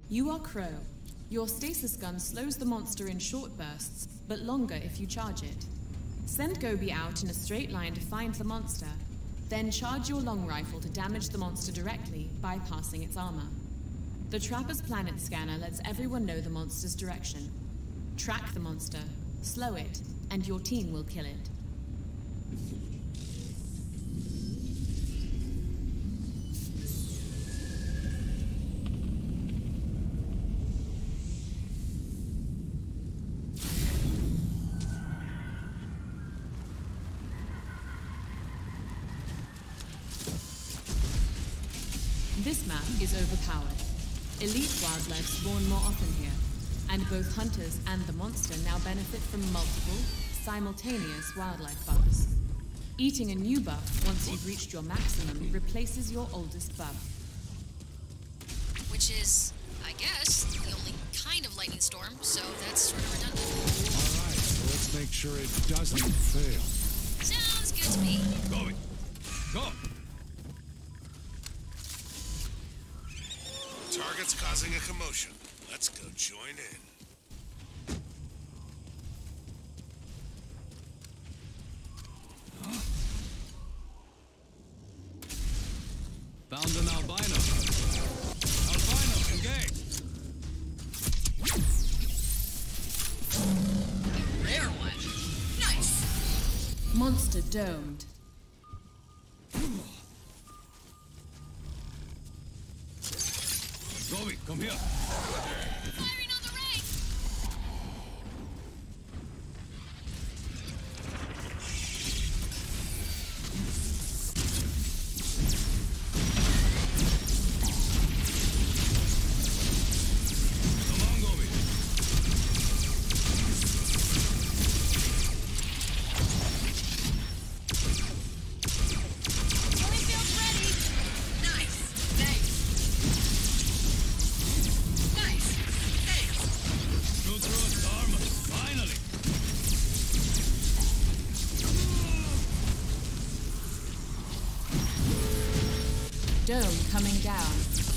You are Crow. Your stasis gun slows the monster in short bursts, but longer if you charge it. Send Gobi out in a straight line to find the monster, then charge your long rifle to damage the monster directly, bypassing its armor. The Trapper's planet scanner lets everyone know the monster's direction. Track the monster, slow it, and your team will kill it. This map is overpowered. Elite wildlife spawn more often here, and both hunters and the monster now benefit from multiple, simultaneous wildlife buffs. Eating a new buff once you've reached your maximum replaces your oldest buff. Which is, I guess, the only kind of lightning storm, so that's sort of redundant. Alright, so let's make sure it doesn't fail. Sounds good to me. Going. Go! Target's causing a commotion. Let's go join in. Found an albino. Albino, engage! Rare one. Nice. Monster domed. Gobi, come here. Firing on the ring. Come on, Gobi. Holyfield's ready. Nice. Thanks. Nice. Thanks. Shoot through its armor. Finally. Dome coming down.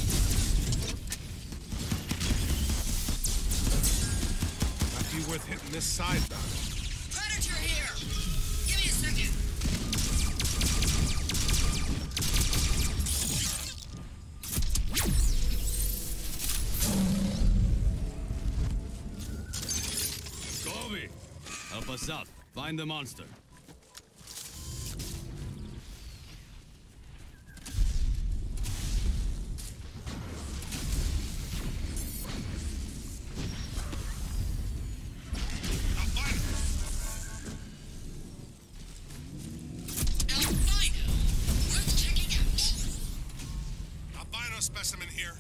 Might be worth hitting this side down. Predator here. Give me a second. Gobi, help us out. Find the monster. Albino. Worth checking out. Albino specimen here.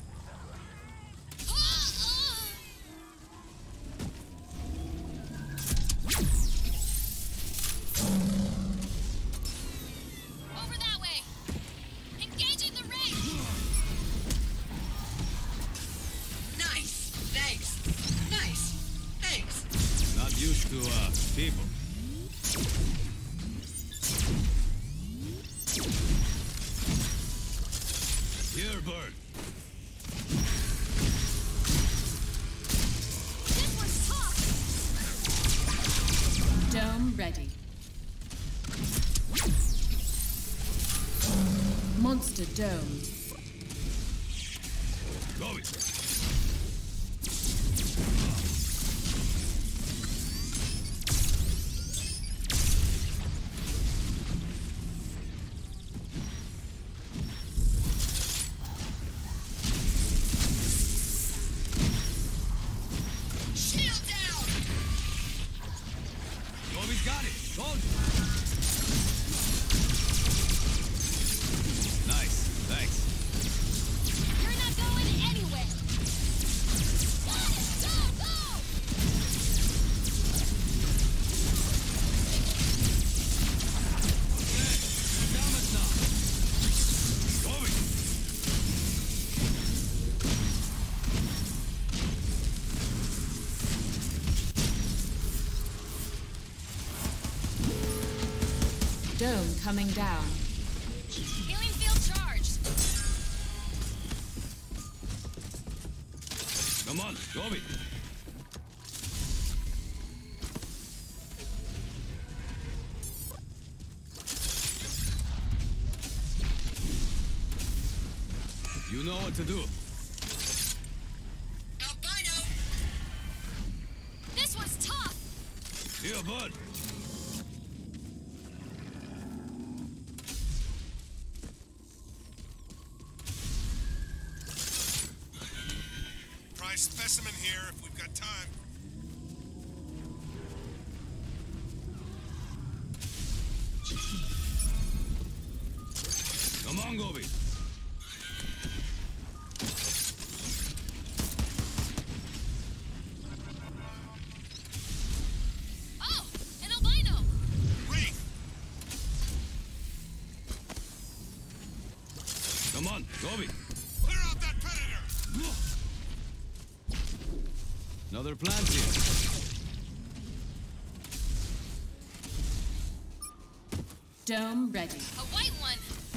Over that way. Engaging the ring. Nice. Thanks. Nice. Thanks. Not used to, people. Here, bird. This one's tough. Dome ready. Monster domed. Gobi. Shield down. Gobi's got it. Gold. Nice. Thanks. You're not going anywhere. Got it. Go, go. Damage now. Gobi. Dome coming down. Healing field charged. Come on, Gobi. You know what to do. Albino! This was tough! Here, bud. Prize specimen here if we've got time. Come on, Gobi. Oh! An albino! Wraith! Come on, Gobi. Clear out that predator! Another plant here. Dome ready. A white one!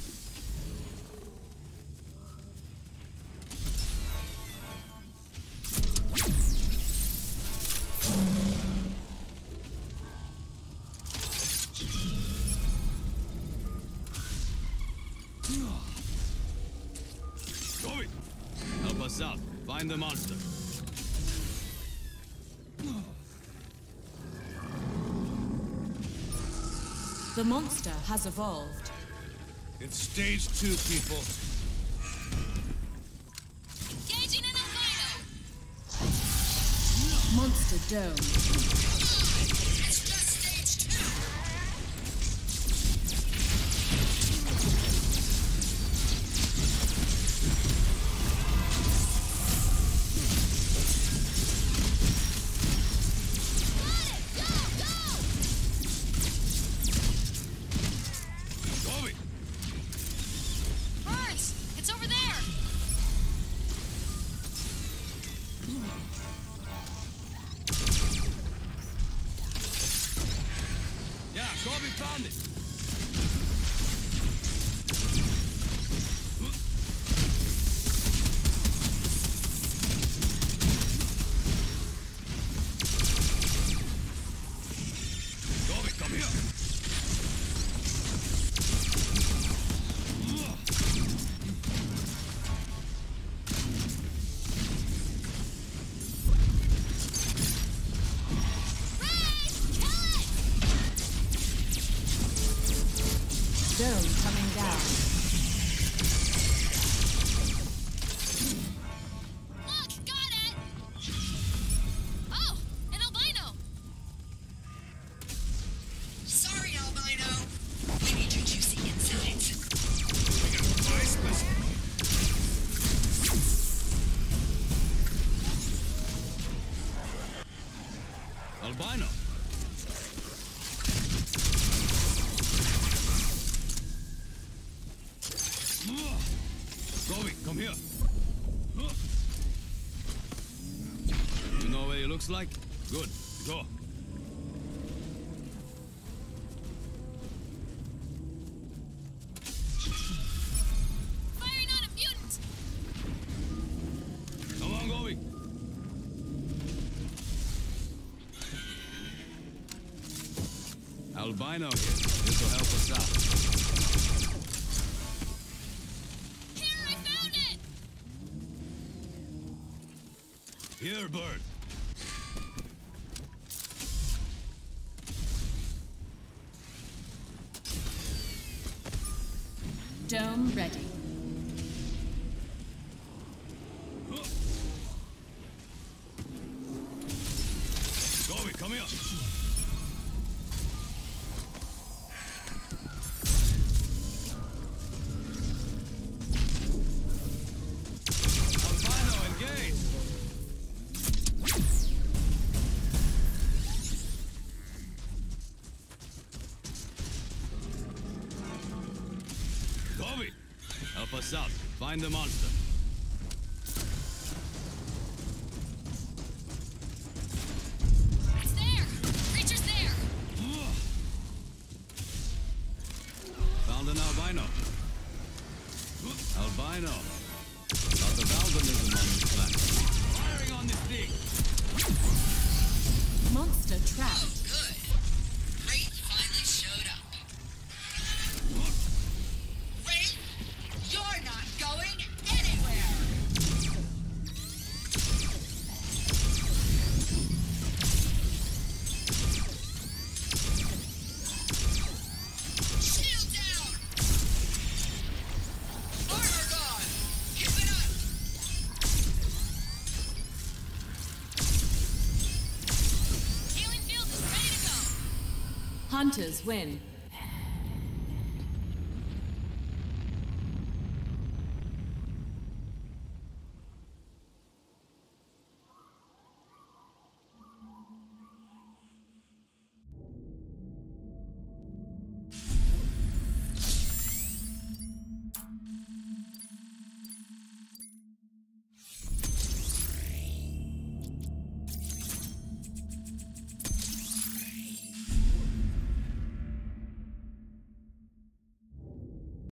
Gobi, help us out. Find the monster. The monster has evolved. It's stage 2, people. Engaging an albino! Monster dome. It's just stage 2! Gobi, Burns! It's over there! yeah, Gobi found it. Gobi, come here. Dome coming down. Look! Got it! Oh! An albino! Sorry, albino. We need your juicy insides. We got a prize specimen. Albino. Gobi, come here. You know what he looks like? Good. Go. Firing on a mutant! Come on, Gobi. Albino here. This will help us out. Here, I found it! Here, bird. Dome ready. Gobi, come here. Albino, engage. Gobi, help us out. Find the monster. It's there! Creature's there! Found an albino. Albino. Lot of albinism on this planet. Firing on the Monster trapped. Good. Wraith finally showed up. Wraith, you're not going anywhere! Shield down! Armor gone! Keep it up! Healing field is ready to go. Hunters win.